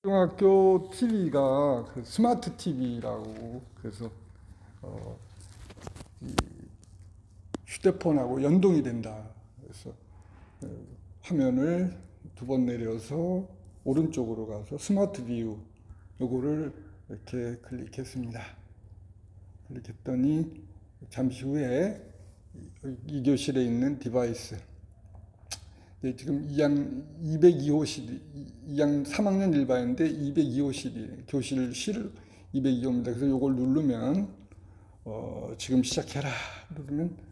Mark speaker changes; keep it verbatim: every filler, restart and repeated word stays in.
Speaker 1: 중학교 티비가 그 스마트 티비라고 그래서 어, 이 휴대폰하고 연동이 된다. 그래서 어, 화면을 두 번 내려서 오른쪽으로 가서 스마트 뷰 요거를 이렇게 클릭했습니다. 클릭했더니 잠시 후에 이 교실에 있는 디바이스 지금 이학 이백이 호실, 이학 삼 학년 일반인데 이백이 호실이 교실실 이백이 호입니다. 그래서 이걸 누르면 어, 지금 시작해라 누르면